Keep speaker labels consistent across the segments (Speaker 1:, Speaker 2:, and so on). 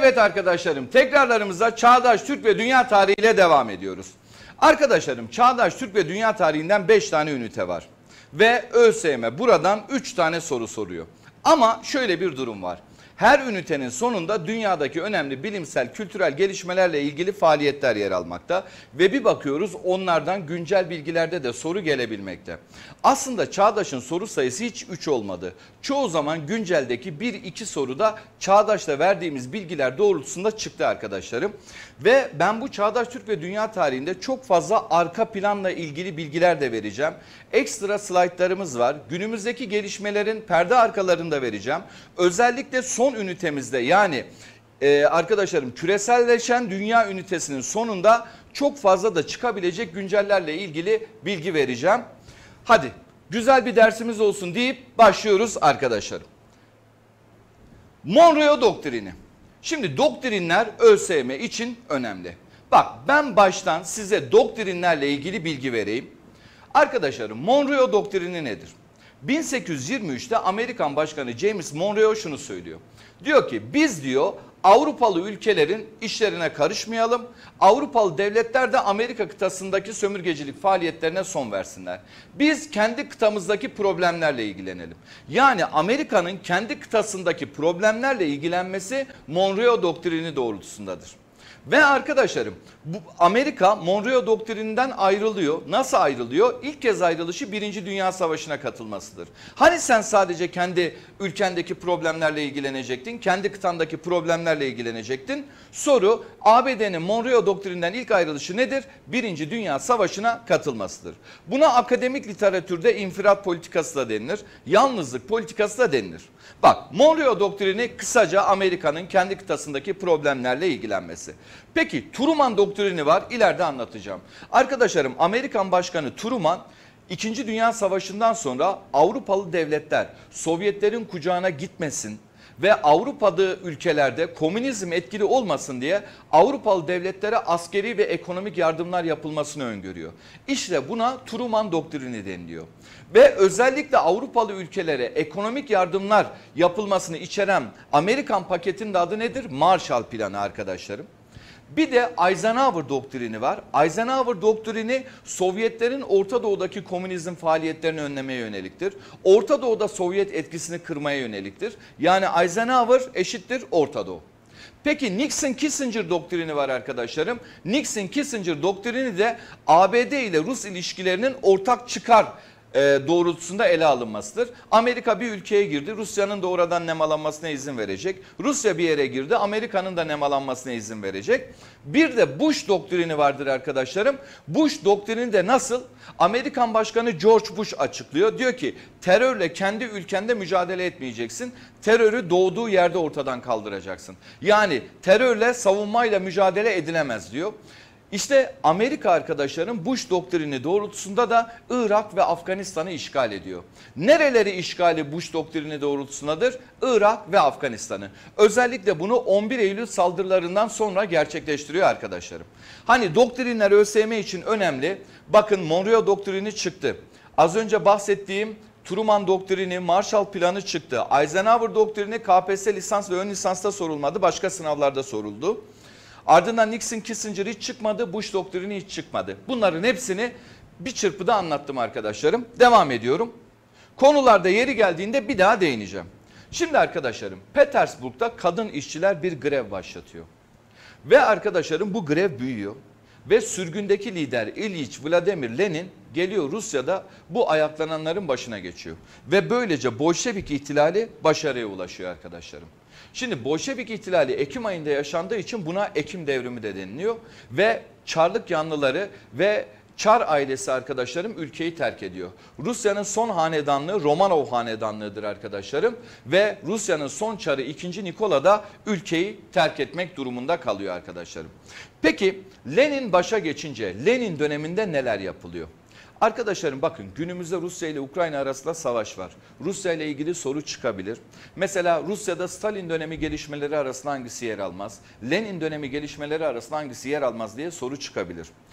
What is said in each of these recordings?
Speaker 1: Evet arkadaşlarım, tekrarlarımıza çağdaş Türk ve dünya tarihiyle devam ediyoruz. Arkadaşlarım, çağdaş Türk ve dünya tarihinden 5 tane ünite var. Ve ÖSYM buradan 3 tane soru soruyor. Ama şöyle bir durum var. Her ünitenin sonunda dünyadaki önemli bilimsel, kültürel gelişmelerle ilgili faaliyetler yer almakta. Ve bir bakıyoruz onlardan güncel bilgilerde de soru gelebilmekte. Aslında Çağdaş'ın soru sayısı hiç 3 olmadı. Çoğu zaman günceldeki 1-2 soruda Çağdaş'ta verdiğimiz bilgiler doğrultusunda çıktı arkadaşlarım. Ve ben bu Çağdaş Türk ve Dünya tarihinde çok fazla arka planla ilgili bilgiler de vereceğim. Ekstra slaytlarımız var. Günümüzdeki gelişmelerin perde arkalarında vereceğim. Özellikle son ünitemizde yani arkadaşlarım küreselleşen dünya ünitesinin sonunda çok fazla da çıkabilecek güncellerle ilgili bilgi vereceğim. Hadi güzel bir dersimiz olsun deyip başlıyoruz arkadaşlarım. Monroe doktrini. Şimdi doktrinler ÖSYM için önemli. Bak ben baştan size doktrinlerle ilgili bilgi vereyim. Arkadaşlarım Monroe doktrini nedir? 1823'te Amerikan Başkanı James Monroe şunu söylüyor. Diyor ki biz diyor Avrupalı ülkelerin işlerine karışmayalım. Avrupalı devletler de Amerika kıtasındaki sömürgecilik faaliyetlerine son versinler. Biz kendi kıtamızdaki problemlerle ilgilenelim. Yani Amerika'nın kendi kıtasındaki problemlerle ilgilenmesi Monroe doktrini doğrultusundadır. Ve arkadaşlarım Amerika Monroe doktrininden ayrılıyor. Nasıl ayrılıyor? İlk kez ayrılışı 1. Dünya Savaşı'na katılmasıdır. Hani sen sadece kendi ülkendeki problemlerle ilgilenecektin, kendi kıtandaki problemlerle ilgilenecektin. Soru ABD'nin Monroe doktrininden ilk ayrılışı nedir? 1. Dünya Savaşı'na katılmasıdır. Buna akademik literatürde infiraat politikası da denilir, yalnızlık politikası da denilir. Bak Monroe doktrini kısaca Amerika'nın kendi kıtasındaki problemlerle ilgilenmesi. Peki Truman doktrini var, ileride anlatacağım. Arkadaşlarım Amerikan Başkanı Truman 2. Dünya Savaşı'ndan sonra Avrupalı devletler Sovyetlerin kucağına gitmesin ve Avrupa'da ülkelerde komünizm etkili olmasın diye Avrupalı devletlere askeri ve ekonomik yardımlar yapılmasını öngörüyor. İşte buna Truman doktrini deniliyor. Ve özellikle Avrupalı ülkelere ekonomik yardımlar yapılmasını içeren Amerikan paketinin de adı nedir? Marshall Planı arkadaşlarım. Bir de Eisenhower doktrini var. Eisenhower doktrini Sovyetlerin Orta Doğu'daki komünizm faaliyetlerini önlemeye yöneliktir. Orta Doğu'da Sovyet etkisini kırmaya yöneliktir. Yani Eisenhower eşittir Orta Doğu. Peki Nixon-Kissinger doktrini var arkadaşlarım. Nixon-Kissinger doktrini de ABD ile Rus ilişkilerinin ortak çıkar doğrultusunda ele alınmasıdır. Amerika bir ülkeye girdi, Rusya'nın da oradan nemalanmasına izin verecek. Rusya bir yere girdi, Amerika'nın da nemalanmasına izin verecek. Bir de Bush doktrini vardır arkadaşlarım. Bush doktrini de nasıl? Amerikan Başkanı George Bush açıklıyor. Diyor ki terörle kendi ülkende mücadele etmeyeceksin. Terörü doğduğu yerde ortadan kaldıracaksın. Yani terörle savunmayla mücadele edilemez diyor. İşte Amerika arkadaşlarım Bush doktrini doğrultusunda da Irak ve Afganistan'ı işgal ediyor. Nereleri işgali Bush doktrini doğrultusundadır? Irak ve Afganistan'ı. Özellikle bunu 11 Eylül saldırılarından sonra gerçekleştiriyor arkadaşlarım. Hani doktrinler ÖSYM için önemli. Bakın Monroe doktrini çıktı. Az önce bahsettiğim Truman doktrini, Marshall Planı çıktı. Eisenhower doktrini KPSS lisans ve ön lisansta sorulmadı. Başka sınavlarda soruldu. Ardından Nixon-Kissinger hiç çıkmadı, Bush doktrini hiç çıkmadı. Bunların hepsini bir çırpıda anlattım arkadaşlarım. Devam ediyorum. Konularda yeri geldiğinde bir daha değineceğim. Şimdi arkadaşlarım Petersburg'da kadın işçiler bir grev başlatıyor. Ve arkadaşlarım bu grev büyüyor. Ve sürgündeki lider İlyich Vladimir Lenin geliyor Rusya'da bu ayaklananların başına geçiyor. Ve böylece Bolşevik ihtilali başarıya ulaşıyor arkadaşlarım. Şimdi Bolşevik ihtilali Ekim ayında yaşandığı için buna Ekim devrimi de deniliyor. Ve Çarlık yanlıları ve Çar ailesi arkadaşlarım ülkeyi terk ediyor. Rusya'nın son hanedanlığı Romanov hanedanlığıdır arkadaşlarım. Ve Rusya'nın son çarı 2. Nikola da ülkeyi terk etmek durumunda kalıyor arkadaşlarım. Peki Lenin başa geçince Lenin döneminde neler yapılıyor? Arkadaşlarım bakın günümüzde Rusya ile Ukrayna arasında savaş var. Rusya ile ilgili soru çıkabilir. Mesela Rusya'da Stalin dönemi gelişmeleri arasında hangisi yer almaz? Lenin dönemi gelişmeleri arasında hangisi yer almaz diye soru çıkabilir.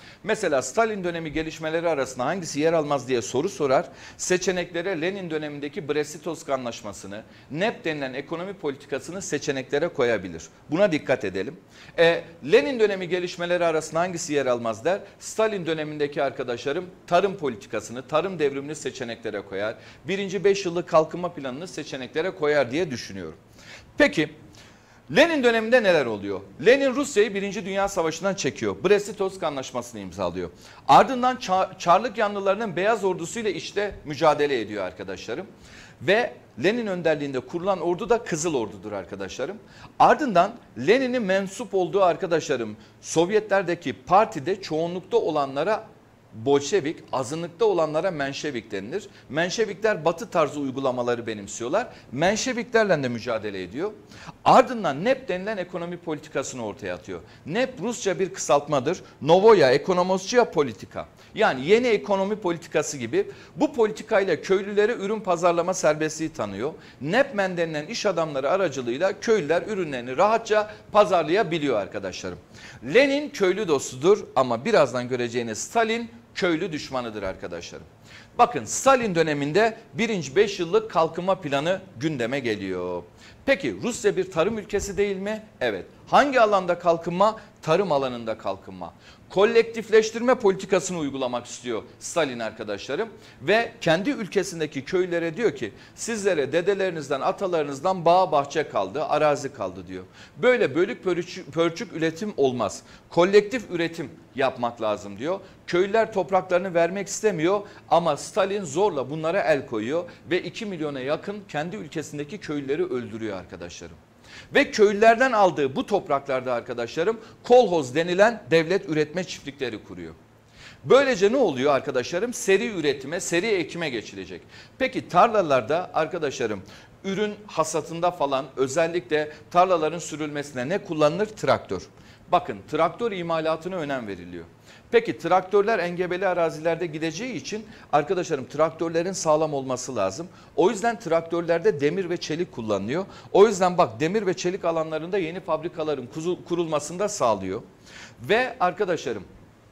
Speaker 1: Mesela Stalin dönemi gelişmeleri arasında hangisi yer almaz diye soru sorar. Seçeneklere Lenin dönemindeki Brest-Litovsk Anlaşması'nı, NEP denilen ekonomi politikasını seçeneklere koyabilir. Buna dikkat edelim. Lenin dönemi gelişmeleri arasında hangisi yer almaz der. Stalin dönemindeki arkadaşlarım tarım politikasını, tarım devrimini seçeneklere koyar. Birinci 5 yıllık kalkınma planını seçeneklere koyar diye düşünüyorum. Peki Lenin döneminde neler oluyor? Lenin Rusya'yı 1. Dünya Savaşı'ndan çekiyor. Brest-Litovsk Anlaşması'nı imzalıyor. Ardından Çarlık yanlılarının Beyaz Ordusu'yla işte mücadele ediyor arkadaşlarım. Ve Lenin önderliğinde kurulan ordu da Kızıl Ordu'dur arkadaşlarım. Ardından Lenin'in mensup olduğu arkadaşlarım Sovyetlerdeki partide çoğunlukta olanlara Bolşevik, azınlıkta olanlara Menşevik denilir. Menşevikler batı tarzı uygulamaları benimsiyorlar. Menşeviklerle de mücadele ediyor. Ardından NEP denilen ekonomi politikasını ortaya atıyor. NEP Rusça bir kısaltmadır. Novoya Ekonomosçuya Politika. Yani yeni ekonomi politikası gibi bu politikayla köylülere ürün pazarlama serbestliği tanıyor. NEPMEN denilen iş adamları aracılığıyla köylüler ürünlerini rahatça pazarlayabiliyor arkadaşlarım. Lenin köylü dostudur ama birazdan göreceğiniz Stalin köylü düşmanıdır arkadaşlarım. Bakın Stalin döneminde 5 yıllık kalkınma planı gündeme geliyor. Peki Rusya bir tarım ülkesi değil mi? Evet. Hangi alanda kalkınma? Tarım alanında kalkınma. Kolektifleştirme politikasını uygulamak istiyor Stalin arkadaşlarım. Ve kendi ülkesindeki köylere diyor ki sizlere dedelerinizden, atalarınızdan bağ bahçe kaldı, arazi kaldı diyor. Böyle bölük pörçük üretim olmaz. Kolektif üretim yapmak lazım diyor. Köylüler topraklarını vermek istemiyor ama Stalin zorla bunlara el koyuyor ve 2 milyona yakın kendi ülkesindeki köylüleri öldürüyor arkadaşlarım. Ve köylülerden aldığı bu topraklarda arkadaşlarım kolhoz denilen devlet üretme çiftlikleri kuruyor. Böylece ne oluyor arkadaşlarım? Seri üretime, seri ekime geçilecek. Peki tarlalarda arkadaşlarım ürün hasatında falan özellikle tarlaların sürülmesine ne kullanılır? Traktör. Bakın traktör imalatına önem veriliyor. Peki traktörler engebeli arazilerde gideceği için arkadaşlarım traktörlerin sağlam olması lazım. O yüzden traktörlerde demir ve çelik kullanılıyor. O yüzden bak demir ve çelik alanlarında yeni fabrikaların kurulmasını da sağlıyor. Ve arkadaşlarım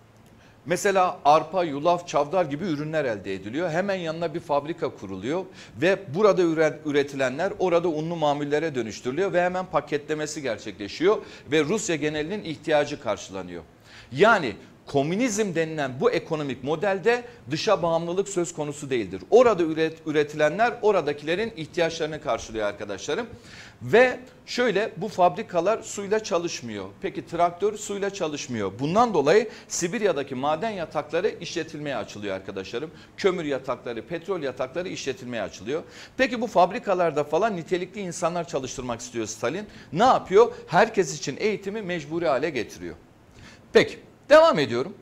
Speaker 1: mesela arpa, yulaf, çavdar gibi ürünler elde ediliyor. Hemen yanına bir fabrika kuruluyor ve burada üretilenler orada unlu mamullere dönüştürülüyor ve hemen paketlemesi gerçekleşiyor ve Rusya genelinin ihtiyacı karşılanıyor. Yani komünizm denilen bu ekonomik modelde dışa bağımlılık söz konusu değildir. Orada üretilenler oradakilerin ihtiyaçlarını karşılıyor arkadaşlarım. Ve şöyle bu fabrikalar suyla çalışmıyor. Peki traktör suyla çalışmıyor. Bundan dolayı Sibirya'daki maden yatakları işletilmeye açılıyor arkadaşlarım. Kömür yatakları, petrol yatakları işletilmeye açılıyor. Peki bu fabrikalarda falan nitelikli insanlar çalıştırmak istiyor Stalin. Ne yapıyor? Herkes için eğitimi mecburi hale getiriyor. Peki. Devam ediyorum.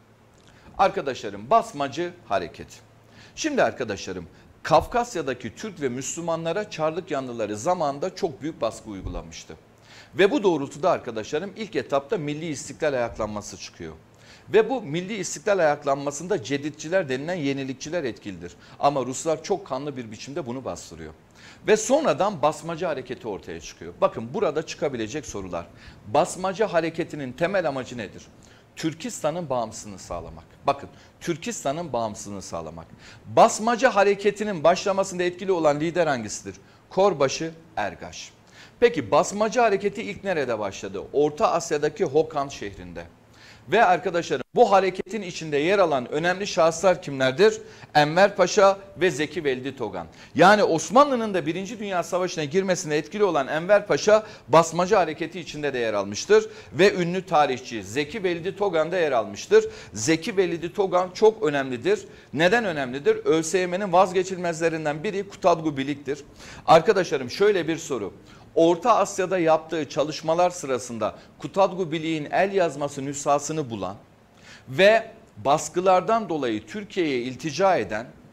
Speaker 1: Arkadaşlarım basmacı hareket. Şimdi arkadaşlarım Kafkasya'daki Türk ve Müslümanlara Çarlık yanlıları zamanında çok büyük baskı uygulanmıştı. Ve bu doğrultuda arkadaşlarım ilk etapta Milli İstiklal Ayaklanması çıkıyor. Ve bu Milli İstiklal Ayaklanması'nda cedidçiler denilen yenilikçiler etkilidir. Ama Ruslar çok kanlı bir biçimde bunu bastırıyor. Ve sonradan basmacı hareketi ortaya çıkıyor. Bakın burada çıkabilecek sorular. Basmacı hareketinin temel amacı nedir? Türkistan'ın bağımsızlığını sağlamak. Bakın Türkistan'ın bağımsızlığını sağlamak. Basmacı hareketinin başlamasında etkili olan lider hangisidir? Korbaşı Ergaş. Peki basmacı hareketi ilk nerede başladı? Orta Asya'daki Hokan şehrinde. Ve arkadaşlarım bu hareketin içinde yer alan önemli şahıslar kimlerdir? Enver Paşa ve Zeki Velidi Togan. Yani Osmanlı'nın da 1. Dünya Savaşı'na girmesine etkili olan Enver Paşa basmacı hareketi içinde de yer almıştır. Ve ünlü tarihçi Zeki Velidi Togan da yer almıştır. Zeki Velidi Togan çok önemlidir. Neden önemlidir? ÖSYM'nin vazgeçilmezlerinden biri Kutadgu Bilik'tir. Arkadaşlarım şöyle bir soru. Orta Asya'da yaptığı çalışmalar sırasında Kutadgu Bilik'in el yazması nüshasını bulan ve baskılardan dolayı Türkiye'ye iltica eden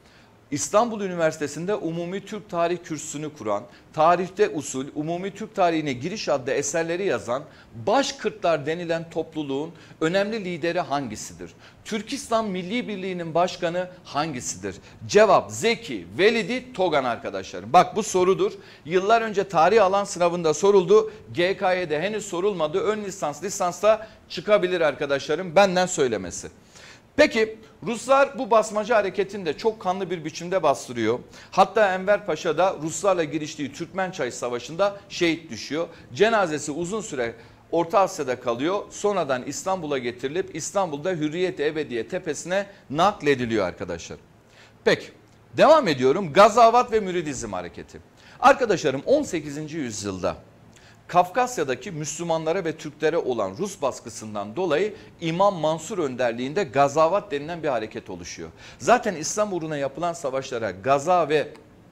Speaker 1: İstanbul Üniversitesi'nde Umumi Türk Tarih Kürsüsünü kuran, Tarihte Usul, Umumi Türk Tarihine Giriş adlı eserleri yazan Başkırtlar denilen topluluğun önemli lideri hangisidir? Türk İslam Milli Birliği'nin başkanı hangisidir? Cevap Zeki Velidi Togan arkadaşlarım. Bak bu sorudur. Yıllar önce tarih alan sınavında soruldu. GK'de henüz sorulmadı. Ön lisans, lisansta çıkabilir arkadaşlarım. Benden söylemesi. Peki Ruslar bu basmacı hareketini de çok kanlı bir biçimde bastırıyor. Hatta Enver Paşa da Ruslarla giriştiği Türkmençay Savaşı'nda şehit düşüyor. Cenazesi uzun süre Orta Asya'da kalıyor. Sonradan İstanbul'a getirilip İstanbul'da Hürriyet-i Ebediye tepesine naklediliyor arkadaşlar. Peki devam ediyorum. Gazavat ve Müridizm hareketi. Arkadaşlarım 18. yüzyılda Kafkasya'daki Müslümanlara ve Türklere olan Rus baskısından dolayı İmam Mansur önderliğinde Gazavat denilen bir hareket oluşuyor. Zaten İslam uğruna yapılan savaşlara gaza ve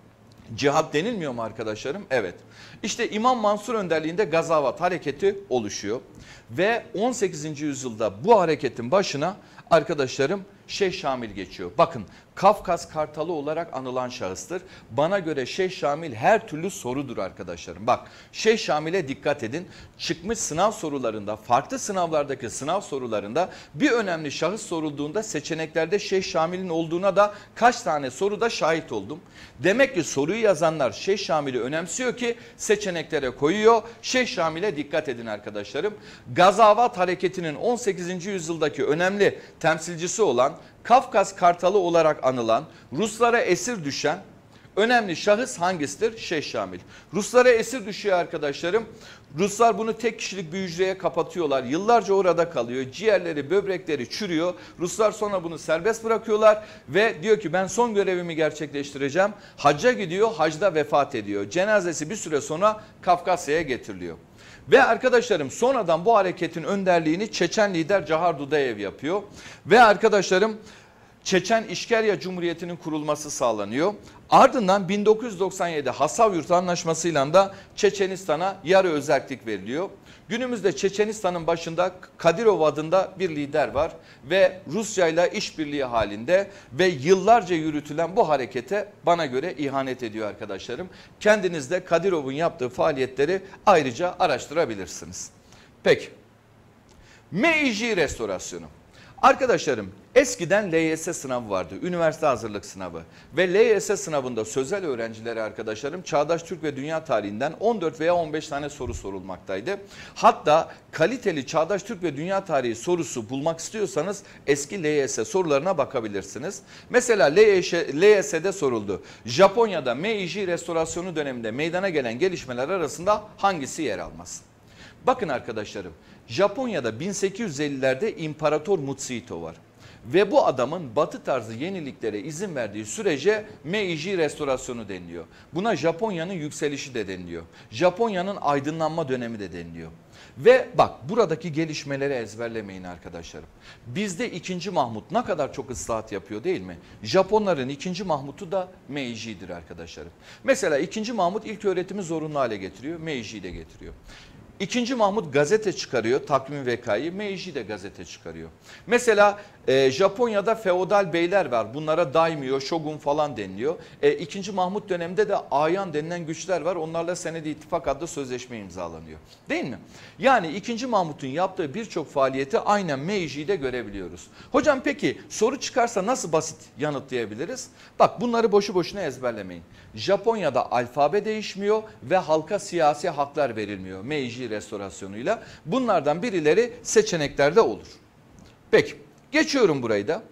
Speaker 1: cihat denilmiyor mu arkadaşlarım? Evet. İşte İmam Mansur önderliğinde Gazavat hareketi oluşuyor. Ve 18. yüzyılda bu hareketin başına arkadaşlarım Şeyh Şamil geçiyor. Bakın Kafkas Kartalı olarak anılan şahıstır. Bana göre Şeyh Şamil her türlü sorudur arkadaşlarım. Bak Şeyh Şamil'e dikkat edin. Çıkmış sınav sorularında, farklı sınavlardaki sınav sorularında bir önemli şahıs sorulduğunda seçeneklerde Şeyh Şamil'in olduğuna da kaç tane soruda şahit oldum. Demek ki soruyu yazanlar Şeyh Şamil'i önemsiyor ki seçeneklere koyuyor. Şeyh Şamil'e dikkat edin arkadaşlarım. Gazavat hareketinin 18. yüzyıldaki önemli temsilcisi olan, Kafkas Kartalı olarak anılan, Ruslara esir düşen önemli şahıs hangisidir? Şeyh Şamil. Ruslara esir düşüyor arkadaşlarım. Ruslar bunu tek kişilik bir hücreye kapatıyorlar. Yıllarca orada kalıyor. Ciğerleri, böbrekleri çürüyor. Ruslar sonra bunu serbest bırakıyorlar ve diyor ki ben son görevimi gerçekleştireceğim. Hacca gidiyor, hacda vefat ediyor. Cenazesi bir süre sonra Kafkasya'ya getiriliyor. Ve arkadaşlarım sonradan bu hareketin önderliğini Çeçen lider Cahar Dudayev yapıyor. Ve arkadaşlarım Çeçen İşkerya Cumhuriyeti'nin kurulması sağlanıyor. Ardından 1997 Hasavyurt Anlaşması'yla da Çeçenistan'a yarı özerklik veriliyor. Günümüzde Çeçenistan'ın başında Kadirov adında bir lider var ve Rusya ile işbirliği halinde ve yıllarca yürütülen bu harekete bana göre ihanet ediyor arkadaşlarım. Kendiniz de Kadirov'un yaptığı faaliyetleri ayrıca araştırabilirsiniz. Peki, Meiji restorasyonu. Arkadaşlarım eskiden LYS sınavı vardı, üniversite hazırlık sınavı ve LYS sınavında sözel öğrencilere arkadaşlarım çağdaş Türk ve dünya tarihinden 14 veya 15 tane soru sorulmaktaydı. Hatta kaliteli çağdaş Türk ve dünya tarihi sorusu bulmak istiyorsanız eski LYS sorularına bakabilirsiniz. Mesela LYS'de soruldu. Japonya'da Meiji restorasyonu döneminde meydana gelen gelişmeler arasında hangisi yer almaz? Bakın arkadaşlarım, Japonya'da 1850'lerde İmparator Mutsuhito var. Ve bu adamın batı tarzı yeniliklere izin verdiği sürece Meiji restorasyonu deniliyor. Buna Japonya'nın yükselişi de deniliyor. Japonya'nın aydınlanma dönemi de deniliyor. Ve bak buradaki gelişmeleri ezberlemeyin arkadaşlarım. Bizde 2. Mahmut ne kadar çok ıslahat yapıyor değil mi? Japonların 2. Mahmut'u da Meiji'dir arkadaşlarım. Mesela 2. Mahmut ilk öğretimi zorunlu hale getiriyor. Meiji'yi de getiriyor. 2. Mahmut gazete çıkarıyor, takvim vekayı, Meiji de gazete çıkarıyor. Mesela Japonya'da feodal beyler var, bunlara daimyo, shogun falan deniliyor. 2. Mahmut döneminde de ayan denilen güçler var, onlarla senedi ittifak adlı sözleşme imzalanıyor. Değil mi? Yani 2. Mahmut'un yaptığı birçok faaliyeti aynen Meiji'de görebiliyoruz. Hocam peki soru çıkarsa nasıl basit yanıtlayabiliriz? Bak bunları boşu boşuna ezberlemeyin. Japonya'da alfabe değişmiyor ve halka siyasi haklar verilmiyor Meiji restorasyonuyla. Bunlardan birileri seçeneklerde olur. Peki geçiyorum burayı da.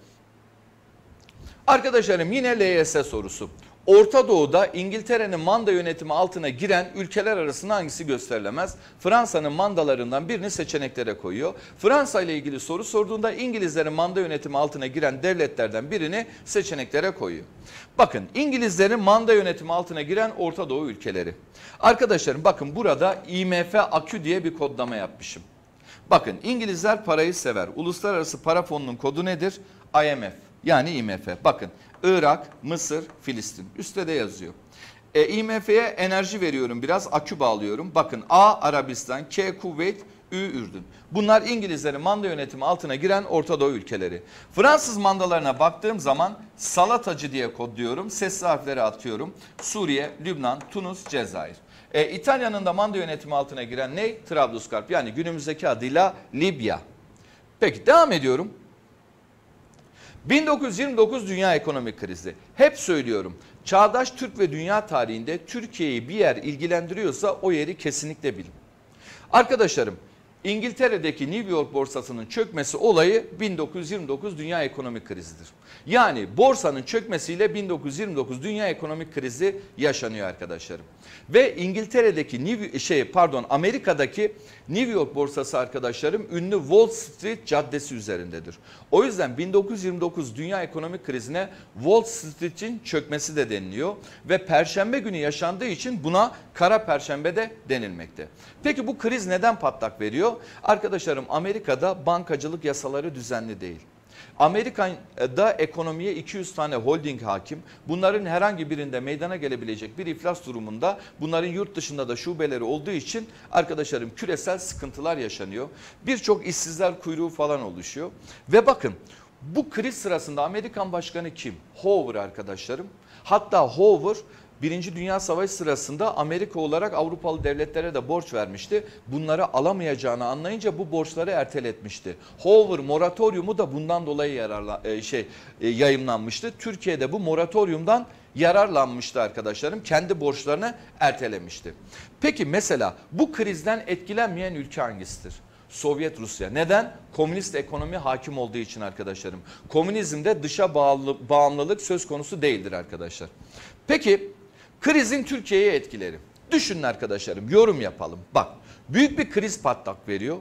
Speaker 1: Arkadaşlarım yine LYS sorusu. Orta Doğu'da İngiltere'nin manda yönetimi altına giren ülkeler arasında hangisi gösterilemez? Fransa'nın mandalarından birini seçeneklere koyuyor. Fransa ile ilgili soru sorduğunda İngilizlerin manda yönetimi altına giren devletlerden birini seçeneklere koyuyor. Bakın İngilizlerin manda yönetimi altına giren Orta Doğu ülkeleri. Arkadaşlarım bakın burada IMF AKÜ diye bir kodlama yapmışım. Bakın İngilizler parayı sever. Uluslararası Para Fonu'nun kodu nedir? IMF yani IMF. Bakın Irak, Mısır, Filistin. Üstte de yazıyor. IMF'ye enerji veriyorum biraz, akü bağlıyorum. Bakın A Arabistan, K Kuveyt, Ürdün. Bunlar İngilizlerin manda yönetimi altına giren Orta Doğu ülkeleri. Fransız mandalarına baktığım zaman salatacı diye kodluyorum. Sesli harfleri atıyorum. Suriye, Lübnan, Tunus, Cezayir. İtalya'nın da manda yönetimi altına giren ne? Trablusgarp, yani günümüzdeki adıyla Libya. Peki devam ediyorum. 1929 dünya ekonomik krizi. Hep söylüyorum. Çağdaş Türk ve dünya tarihinde Türkiye'yi bir yer ilgilendiriyorsa o yeri kesinlikle bilin. Arkadaşlarım, İngiltere'deki New York borsasının çökmesi olayı 1929 dünya ekonomik krizidir. Yani borsanın çökmesiyle 1929 dünya ekonomik krizi yaşanıyor arkadaşlarım. Ve İngiltere'deki Amerika'daki New York borsası arkadaşlarım ünlü Wall Street Caddesi üzerindedir. O yüzden 1929 dünya ekonomik krizine Wall Street'in çökmesi de deniliyor ve Perşembe günü yaşandığı için buna Kara Perşembe de denilmekte. Peki bu kriz neden patlak veriyor? Arkadaşlarım, Amerika'da bankacılık yasaları düzenli değil. Amerika'da ekonomiye 200 tane holding hakim. Bunların herhangi birinde meydana gelebilecek bir iflas durumunda bunların yurt dışında da şubeleri olduğu için arkadaşlarım küresel sıkıntılar yaşanıyor. Birçok işsizler kuyruğu falan oluşuyor. Ve bakın, bu kriz sırasında Amerikan başkanı kim? Hoover arkadaşlarım. Hatta Hoover Birinci Dünya Savaşı sırasında Amerika olarak Avrupalı devletlere de borç vermişti. Bunları alamayacağını anlayınca bu borçları erteletmişti. Hoover moratoriumu da bundan dolayı yayımlanmıştı. Türkiye'de bu moratoriumdan yararlanmıştı arkadaşlarım. Kendi borçlarını ertelemişti. Peki mesela bu krizden etkilenmeyen ülke hangisidir? Sovyet Rusya. Neden? Komünist ekonomi hakim olduğu için arkadaşlarım. Komünizmde dışa bağımlılık söz konusu değildir arkadaşlar. Peki krizin Türkiye'ye etkileri. Düşünün arkadaşlarım, yorum yapalım. Bak, büyük bir kriz patlak veriyor.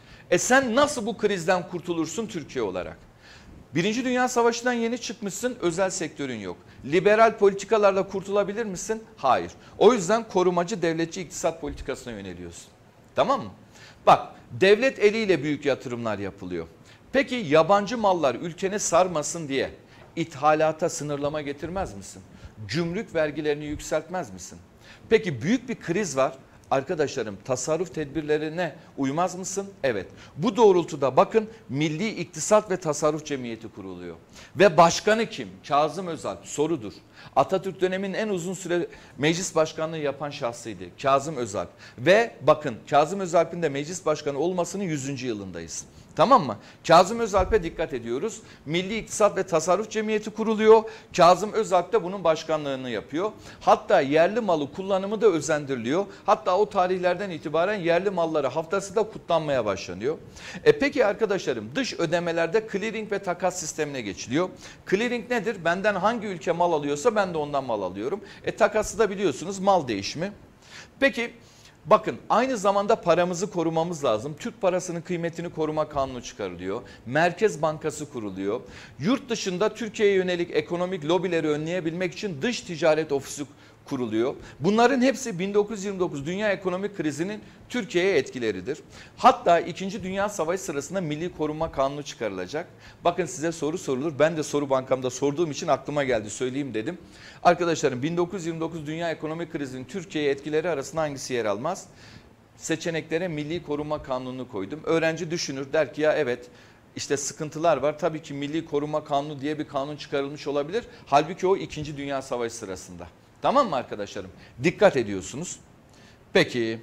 Speaker 1: Sen nasıl bu krizden kurtulursun Türkiye olarak? Birinci Dünya Savaşı'ndan yeni çıkmışsın, özel sektörün yok. Liberal politikalarla kurtulabilir misin? Hayır. O yüzden korumacı devletçi iktisat politikasına yöneliyorsun. Tamam mı? Bak, devlet eliyle büyük yatırımlar yapılıyor. Peki yabancı mallar ülkeni sarmasın diye ithalata sınırlama getirmez misin? Gümrük vergilerini yükseltmez misin? Peki büyük bir kriz var. Arkadaşlarım, tasarruf tedbirlerine uymaz mısın? Evet. Bu doğrultuda bakın, Milli İktisat ve Tasarruf Cemiyeti kuruluyor. Ve başkanı kim? Kazım Özalp. Sorudur. Atatürk döneminin en uzun süre meclis başkanlığı yapan şahsıydı. Kazım Özalp. Ve bakın, Kazım Özalp'in de meclis başkanı olmasının 100. yılındayız. Tamam mı? Kazım Özalp'e dikkat ediyoruz. Milli İktisat ve Tasarruf Cemiyeti kuruluyor. Kazım Özalp de bunun başkanlığını yapıyor. Hatta yerli malı kullanımı da özendiriliyor. Hatta o tarihlerden itibaren yerli malları haftası da kutlanmaya başlanıyor. Peki arkadaşlarım, dış ödemelerde clearing ve takas sistemine geçiliyor. Clearing nedir? Benden hangi ülke mal alıyorsa ben de ondan mal alıyorum. Takası da biliyorsunuz mal değişimi. Peki bakın, aynı zamanda paramızı korumamız lazım. Türk parasının kıymetini koruma kanunu çıkarılıyor. Merkez Bankası kuruluyor. Yurt dışında Türkiye'ye yönelik ekonomik lobileri önleyebilmek için dış ticaret ofisi kuruluyor. Bunların hepsi 1929 dünya ekonomik krizinin Türkiye'ye etkileridir. Hatta 2. Dünya Savaşı sırasında Milli Koruma Kanunu çıkarılacak. Bakın, size soru sorulur. Ben de soru bankamda sorduğum için aklıma geldi, söyleyeyim dedim. Arkadaşlarım, 1929 dünya ekonomik krizinin Türkiye'ye etkileri arasında hangisi yer almaz? Seçeneklere Milli Koruma Kanunu'nu koydum. Öğrenci düşünür, der ki ya evet, İşte sıkıntılar var. Tabii ki Milli Koruma Kanunu diye bir kanun çıkarılmış olabilir. Halbuki o 2. Dünya Savaşı sırasında. Tamam mı arkadaşlarım? Dikkat ediyorsunuz. Peki,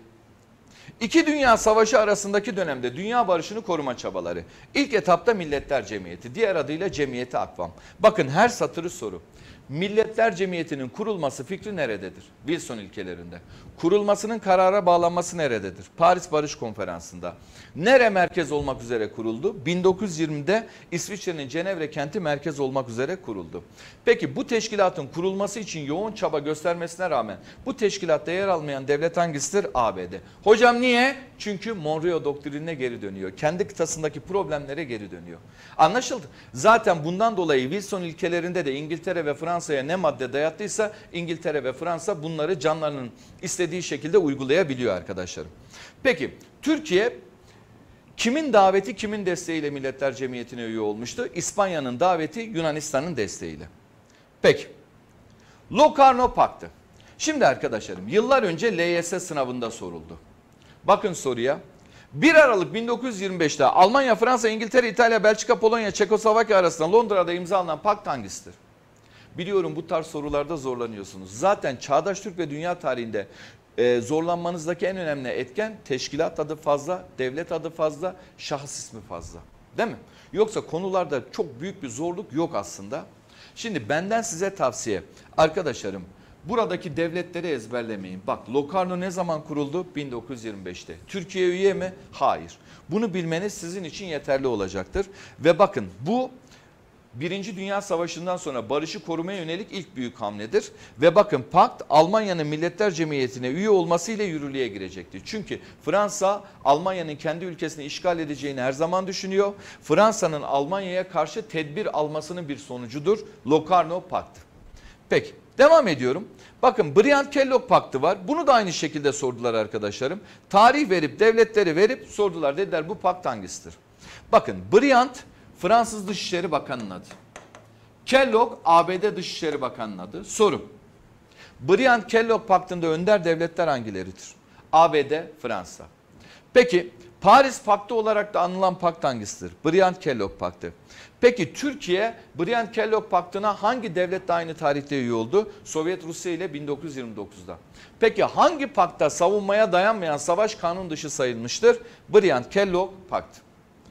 Speaker 1: İki Dünya Savaşı arasındaki dönemde dünya barışını koruma çabaları. İlk etapta Milletler Cemiyeti, diğer adıyla Cemiyeti Akvam. Bakın, her satırı soru. Milletler Cemiyeti'nin kurulması fikri nerededir? Wilson ilkelerinde. Kurulmasının karara bağlanması nerededir? Paris Barış Konferansı'nda. Nere merkez olmak üzere kuruldu? 1920'de İsviçre'nin Cenevre kenti merkez olmak üzere kuruldu. Peki bu teşkilatın kurulması için yoğun çaba göstermesine rağmen bu teşkilatta yer almayan devlet hangisidir? ABD. Hocam niye? Çünkü Monroe doktrinine geri dönüyor. Kendi kıtasındaki problemlere geri dönüyor. Anlaşıldı. Zaten bundan dolayı Wilson ilkelerinde de İngiltere ve Fransa'ya ne madde dayattıysa İngiltere ve Fransa bunları canlarının istediği şekilde uygulayabiliyor arkadaşlarım. Peki Türkiye kimin daveti, kimin desteğiyle Milletler Cemiyeti'ne üye olmuştu? İspanya'nın daveti, Yunanistan'ın desteğiyle. Peki, Locarno Paktı. Şimdi arkadaşlarım, yıllar önce LYS sınavında soruldu. Bakın soruya. 1 Aralık 1925'te Almanya, Fransa, İngiltere, İtalya, Belçika, Polonya, Çekoslovakya arasında Londra'da imzalanan pakt hangisidir? Biliyorum bu tarz sorularda zorlanıyorsunuz. Zaten çağdaş Türk ve dünya tarihinde zorlanmanızdaki en önemli etken teşkilat adı fazla, devlet adı fazla, şahıs ismi fazla. Değil mi? Yoksa konularda çok büyük bir zorluk yok aslında. Şimdi benden size tavsiye arkadaşlarım, buradaki devletleri ezberlemeyin. Bak Locarno ne zaman kuruldu? 1925'te. Türkiye üye mi? Hayır. Bunu bilmeniz sizin için yeterli olacaktır. Ve bakın bu Birinci Dünya Savaşı'ndan sonra barışı korumaya yönelik ilk büyük hamledir. Ve bakın pakt Almanya'nın Milletler Cemiyeti'ne üye olmasıyla yürürlüğe girecekti. Çünkü Fransa Almanya'nın kendi ülkesini işgal edeceğini her zaman düşünüyor. Fransa'nın Almanya'ya karşı tedbir almasının bir sonucudur Locarno Paktı. Peki devam ediyorum. Bakın Briand-Kellogg Paktı var. Bunu da aynı şekilde sordular arkadaşlarım. Tarih verip devletleri verip sordular. Dediler bu pakt hangisidir? Bakın Briand Fransız Dışişleri Bakanı'nın adı. Kellogg ABD Dışişleri Bakanı'nın adı. Soru. Briand-Kellogg Paktı'nda önder devletler hangileridir? ABD, Fransa. Peki Paris Paktı olarak da anılan pakt hangisidir? Briand-Kellogg Paktı. Peki Türkiye Briand-Kellogg Paktı'na hangi devletle aynı tarihte üye oldu? Sovyet Rusya ile 1929'da. Peki hangi pakta savunmaya dayanmayan savaş kanun dışı sayılmıştır? Briand-Kellogg Paktı.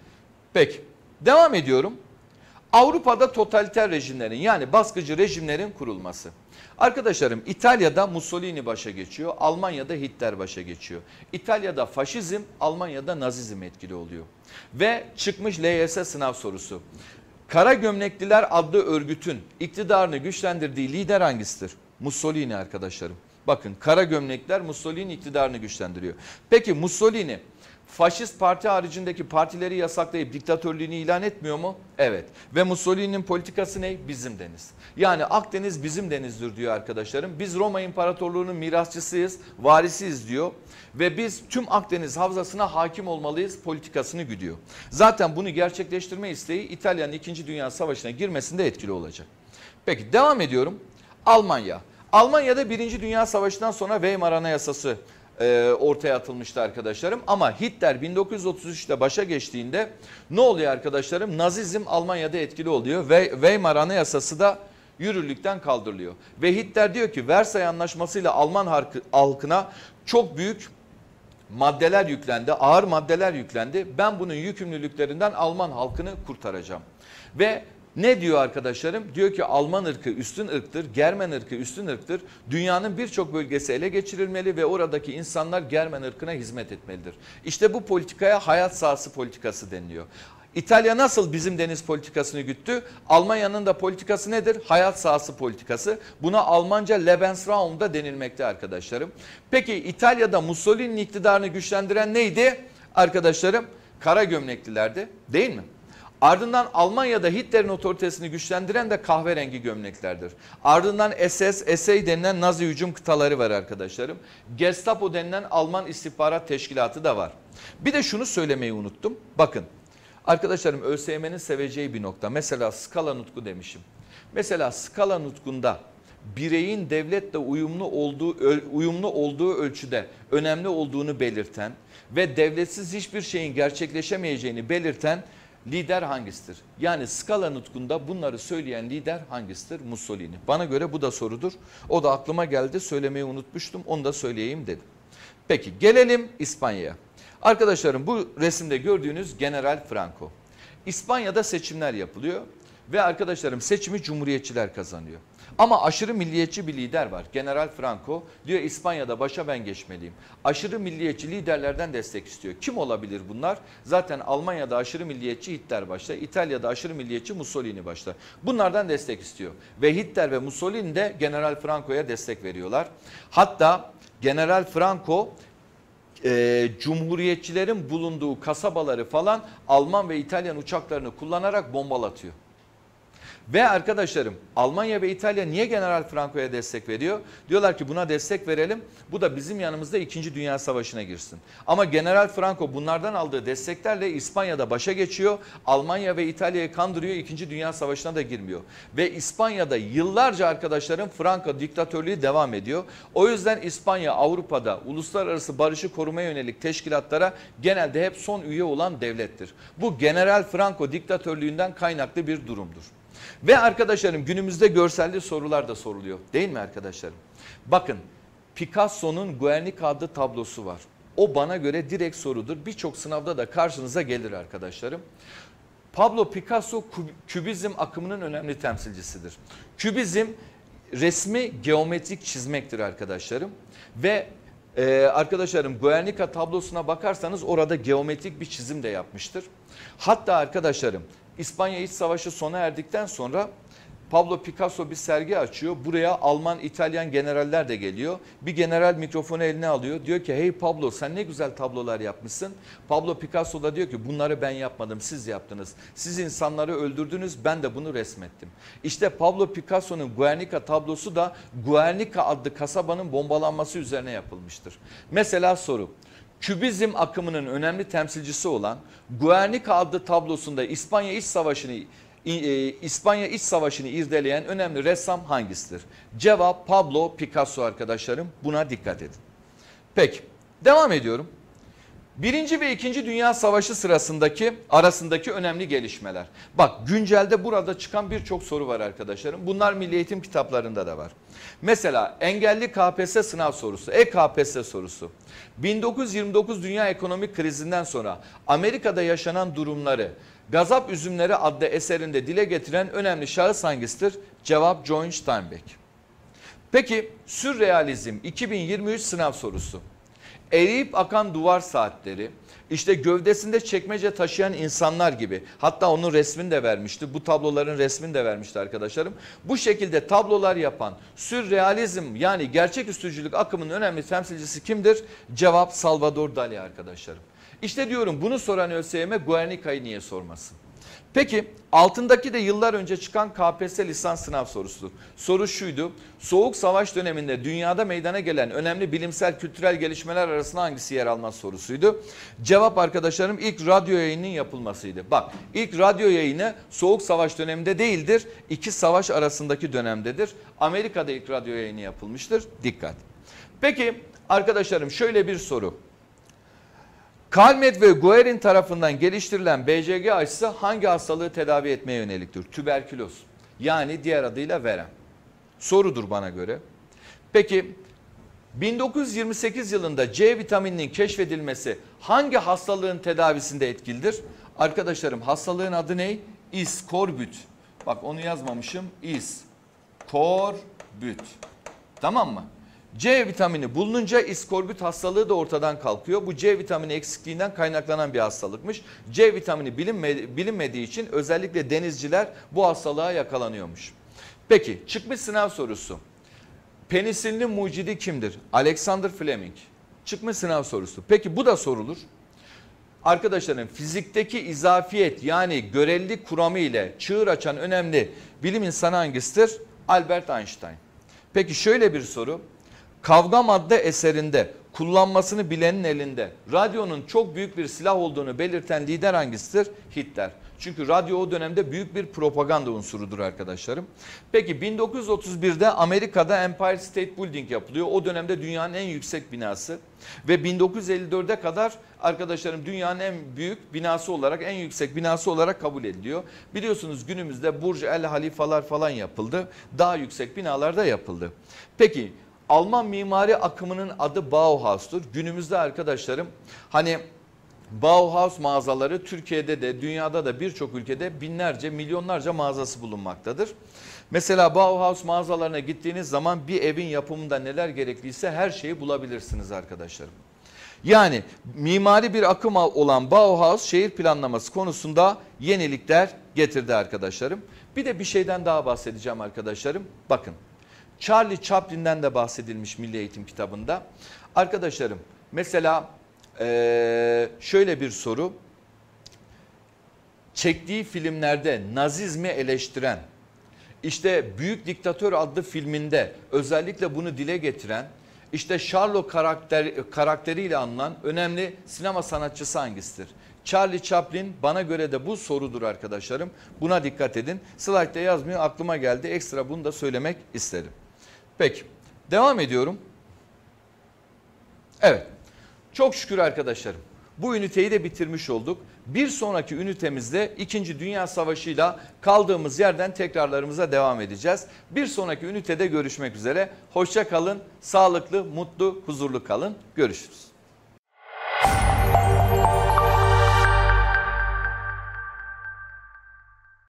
Speaker 1: Peki devam ediyorum. Avrupa'da totaliter rejimlerin yani baskıcı rejimlerin kurulması. Arkadaşlarım İtalya'da Mussolini başa geçiyor, Almanya'da Hitler başa geçiyor. İtalya'da faşizm, Almanya'da nazizm etkili oluyor. Ve çıkmış LYS sınav sorusu. Kara Gömlekliler adlı örgütün iktidarını güçlendirdiği lider hangisidir? Mussolini arkadaşlarım. Bakın Kara Gömlekliler Mussolini iktidarını güçlendiriyor. Peki Mussolini faşist parti haricindeki partileri yasaklayıp diktatörlüğünü ilan etmiyor mu? Evet. Ve Mussolini'nin politikası ne? Bizim deniz. Yani Akdeniz bizim denizdir diyor arkadaşlarım. Biz Roma İmparatorluğu'nun mirasçısıyız, varisiyiz diyor. Ve biz tüm Akdeniz havzasına hakim olmalıyız politikasını güdüyor. Zaten bunu gerçekleştirme isteği İtalya'nın 2. Dünya Savaşı'na girmesinde etkili olacak. Peki devam ediyorum. Almanya. Almanya'da 1. Dünya Savaşı'ndan sonra Weimar Anayasası ortaya atılmıştı arkadaşlarım. Ama Hitler 1933'te başa geçtiğinde ne oluyor arkadaşlarım? Nazizm Almanya'da etkili oluyor ve Weimar Anayasası da yürürlükten kaldırılıyor. Ve Hitler diyor ki Versay Anlaşması'yla Alman halkına çok büyük maddeler yüklendi, ağır maddeler yüklendi. Ben bunun yükümlülüklerinden Alman halkını kurtaracağım. Ve ne diyor arkadaşlarım? Diyor ki Alman ırkı üstün ırktır, Germen ırkı üstün ırktır. Dünyanın birçok bölgesi ele geçirilmeli ve oradaki insanlar Germen ırkına hizmet etmelidir. İşte bu politikaya hayat sahası politikası deniliyor. İtalya nasıl bizim deniz politikasını güttü? Almanya'nın da politikası nedir? Hayat sahası politikası. Buna Almanca Lebensraum da denilmekte arkadaşlarım. Peki İtalya'da Mussolini'nin iktidarını güçlendiren neydi? Arkadaşlarım Kara Gömleklilerdi, değil mi? Ardından Almanya'da Hitler'in otoritesini güçlendiren de kahverengi gömleklerdir. Ardından SS, SA denilen Nazi hücum kıtaları var arkadaşlarım. Gestapo denilen Alman istihbarat teşkilatı da var. Bir de şunu söylemeyi unuttum. Bakın arkadaşlarım ÖSYM'nin seveceği bir nokta. Mesela skala nutku demişim. Mesela skala nutkunda bireyin devletle uyumlu olduğu ölçüde önemli olduğunu belirten ve devletsiz hiçbir şeyin gerçekleşemeyeceğini belirten lider hangisidir? Yani skala nutkunda bunları söyleyen lider hangisidir? Mussolini. Bana göre bu da sorudur. O da aklıma geldi, söylemeyi unutmuştum, onu da söyleyeyim dedim. Peki gelelim İspanya'ya. Arkadaşlarım bu resimde gördüğünüz General Franco. İspanya'da seçimler yapılıyor ve arkadaşlarım seçimi cumhuriyetçiler kazanıyor. Ama aşırı milliyetçi bir lider var. General Franco diyor İspanya'da başa ben geçmeliyim. Aşırı milliyetçi liderlerden destek istiyor. Kim olabilir bunlar? Zaten Almanya'da aşırı milliyetçi Hitler başta, İtalya'da aşırı milliyetçi Mussolini başta. Bunlardan destek istiyor. Ve Hitler ve Mussolini de General Franco'ya destek veriyorlar. Hatta General Franco cumhuriyetçilerin bulunduğu kasabaları falan Alman ve İtalyan uçaklarını kullanarak bombalatıyor. Ve arkadaşlarım Almanya ve İtalya niye General Franco'ya destek veriyor? Diyorlar ki buna destek verelim. Bu da bizim yanımızda 2. Dünya Savaşı'na girsin. Ama General Franco bunlardan aldığı desteklerle İspanya'da başa geçiyor. Almanya ve İtalya'yı kandırıyor. 2. Dünya Savaşı'na da girmiyor. Ve İspanya'da yıllarca arkadaşlarım Franco diktatörlüğü devam ediyor. O yüzden İspanya Avrupa'da uluslararası barışı korumaya yönelik teşkilatlara genelde hep son üye olan devlettir. Bu General Franco diktatörlüğünden kaynaklı bir durumdur. Ve arkadaşlarım günümüzde görselli sorular da soruluyor. Değil mi arkadaşlarım? Bakın Picasso'nun Guernica adlı tablosu var. O bana göre direkt sorudur. Birçok sınavda da karşınıza gelir arkadaşlarım. Pablo Picasso kübizm akımının önemli temsilcisidir. Kübizm resmi geometrik çizmektir arkadaşlarım. Ve arkadaşlarım Guernica tablosuna bakarsanız orada geometrik bir çizim de yapmıştır. Hatta arkadaşlarım İspanya İç Savaşı sona erdikten sonra Pablo Picasso bir sergi açıyor. Buraya Alman, İtalyan generaller de geliyor. Bir general mikrofonu eline alıyor. Diyor ki hey Pablo sen ne güzel tablolar yapmışsın. Pablo Picasso da diyor ki bunları ben yapmadım siz yaptınız. Siz insanları öldürdünüz ben de bunu resmettim. İşte Pablo Picasso'nun Guernica tablosu da Guernica adlı kasabanın bombalanması üzerine yapılmıştır. Mesela soru. Kübizm akımının önemli temsilcisi olan Guernica adlı tablosunda İspanya İç Savaşı'nı irdeleyen önemli ressam hangisidir? Cevap Pablo Picasso arkadaşlarım. Buna dikkat edin. Peki devam ediyorum. 1. ve 2. Dünya Savaşı arasındaki önemli gelişmeler. Bak güncelde burada çıkan birçok soru var arkadaşlarım. Bunlar milli eğitim kitaplarında da var. Mesela engelli KPSS sınav sorusu, e-KPSS sorusu. 1929 Dünya Ekonomik Krizinden sonra Amerika'da yaşanan durumları Gazap Üzümleri adlı eserinde dile getiren önemli şahıs hangisidir? Cevap John Steinbeck. Peki sürrealizm 2023 sınav sorusu. Eriyip akan duvar saatleri, işte gövdesinde çekmece taşıyan insanlar gibi, hatta onun resmini de vermişti, bu tabloların resmini de vermişti arkadaşlarım. Bu şekilde tablolar yapan sürrealizm yani gerçeküstücülük akımının önemli temsilcisi kimdir? Cevap Salvador Dali arkadaşlarım. İşte diyorum bunu soran ÖSYM Guernica'yı niye sormasın? Peki altındaki de yıllar önce çıkan KPSS lisans sınav sorusudur. Soru şuydu. Soğuk Savaş döneminde dünyada meydana gelen önemli bilimsel kültürel gelişmeler arasında hangisi yer almaz sorusuydu. Cevap arkadaşlarım ilk radyo yayının yapılmasıydı. Bak ilk radyo yayını Soğuk Savaş döneminde değildir. İki savaş arasındaki dönemdedir. Amerika'da ilk radyo yayını yapılmıştır. Dikkat. Peki arkadaşlarım şöyle bir soru. Calmette ve Guerin tarafından geliştirilen BCG aşısı hangi hastalığı tedavi etmeye yöneliktir? Tüberküloz. Yani diğer adıyla verem. Sorudur bana göre. Peki 1928 yılında C vitamininin keşfedilmesi hangi hastalığın tedavisinde etkilidir? Arkadaşlarım hastalığın adı ne? İskorbüt. Bak onu yazmamışım. İskorbüt. Tamam mı? C vitamini bulununca iskorbüt hastalığı da ortadan kalkıyor. Bu C vitamini eksikliğinden kaynaklanan bir hastalıkmış. C vitamini bilinmediği için özellikle denizciler bu hastalığa yakalanıyormuş. Peki çıkmış sınav sorusu. Penisilinin mucidi kimdir? Alexander Fleming. Çıkmış sınav sorusu. Peki bu da sorulur. Arkadaşlarım fizikteki izafiyet yani görelilik kuramı ile çığır açan önemli bilim insanı hangisidir? Albert Einstein. Peki şöyle bir soru. Kavgam adlı eserinde kullanmasını bilenin elinde radyonun çok büyük bir silah olduğunu belirten lider hangisidir? Hitler. Çünkü radyo o dönemde büyük bir propaganda unsurudur arkadaşlarım. Peki 1931'de Amerika'da Empire State Building yapılıyor. O dönemde dünyanın en yüksek binası. Ve 1954'e kadar arkadaşlarım dünyanın en büyük binası olarak, en yüksek binası olarak kabul ediliyor. Biliyorsunuz günümüzde Burj El Halifalar falan yapıldı. Daha yüksek binalar da yapıldı. Peki Alman mimari akımının adı Bauhaus'tur. Günümüzde arkadaşlarım hani Bauhaus mağazaları Türkiye'de de dünyada da birçok ülkede binlerce milyonlarca mağazası bulunmaktadır. Mesela Bauhaus mağazalarına gittiğiniz zaman bir evin yapımında neler gerekliyse her şeyi bulabilirsiniz arkadaşlarım. Yani mimari bir akım olan Bauhaus şehir planlaması konusunda yenilikler getirdi arkadaşlarım. Bir de bir şeyden daha bahsedeceğim arkadaşlarım. Bakın Charlie Chaplin'den de bahsedilmiş Milli Eğitim kitabında. Arkadaşlarım mesela şöyle bir soru. Çektiği filmlerde Nazizmi eleştiren İşte Büyük Diktatör adlı filminde özellikle bunu dile getiren, işte Sherlock karakteriyle anılan önemli sinema sanatçısı hangisidir? Charlie Chaplin. Bana göre de bu sorudur arkadaşlarım. Buna dikkat edin. Slaytta yazmıyor, aklıma geldi. Ekstra bunu da söylemek isterim. Peki devam ediyorum. Evet, çok şükür arkadaşlarım bu üniteyi de bitirmiş olduk. Bir sonraki ünitemizde 2. Dünya Savaşı'yla kaldığımız yerden tekrarlarımıza devam edeceğiz. Bir sonraki ünitede görüşmek üzere. Hoşça kalın, sağlıklı, mutlu, huzurlu kalın. Görüşürüz.